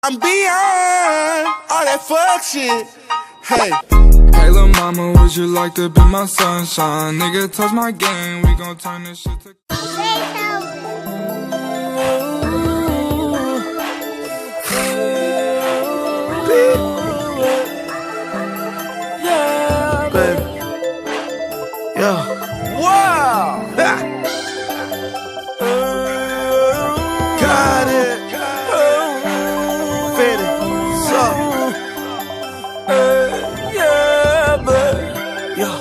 I'm beyond all that fuck shit. Hey. Hey lil' mama, would you like to be my sunshine? Nigga, touch my game, we gon' turn this shit to Yeah, baby. Yeah. Wow. Got it. Fitty. So. Yeah, baby. Yeah.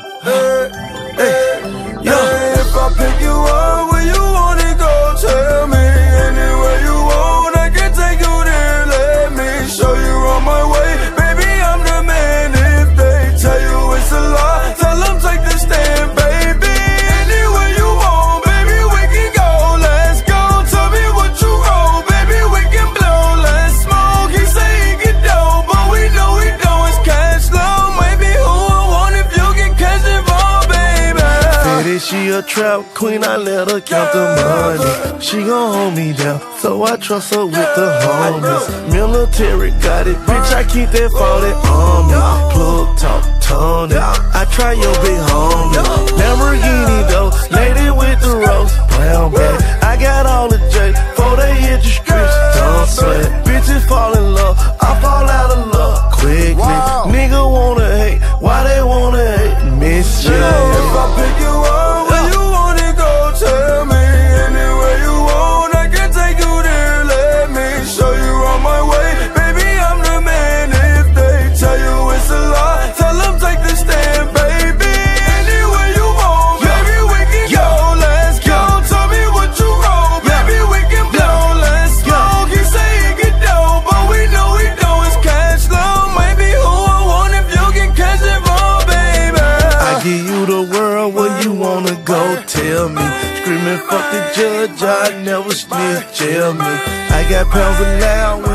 Yeah. If I pick you up, where you wanna go? Tell me. Anywhere you want, I can take you there. Let me show you on my way. Baby, I'm the man. If they tell you it's a lie, tell them take the stand, baby. Anywhere you want, baby, we can go. Let's go. Tell me what you roll, baby, we can blow. Let's smoke. He say he get dope, but we know he don't. It's cash flow. Maybe who I want if you can catch it all, baby. Fitty, she a trap queen, I let her count the money. She gon' hold me down, so I trust her with the homies. Military got it, bitch, I keep that falling on me. Plug talk, Tony, I try your big homie. Lamborghini though, lady with the rose, brown bag. I got all the J, before they hit the streets, don't sweat. Bitches fall in love, I fall out of love quickly. Nigga wanna hate, why they wanna hate? Miss you. If I pick you up, where you wanna go? Tell me. Anywhere you want, I can take you there. Let me show you on my way. Baby, I'm the man. If they tell you it's a lie, tell them take the stand, baby. Anywhere you want, baby, we can go. Let's go. Tell me what you roll, baby, we can blow. Let's smoke. He say he get dope, but we know he don't. It's cash flow. Maybe who I want if you can catch it all, baby. I give you the world, where you wanna go? Tell me. Screaming fuck the judge, I never snitch. Tell me. I got pounds of loud.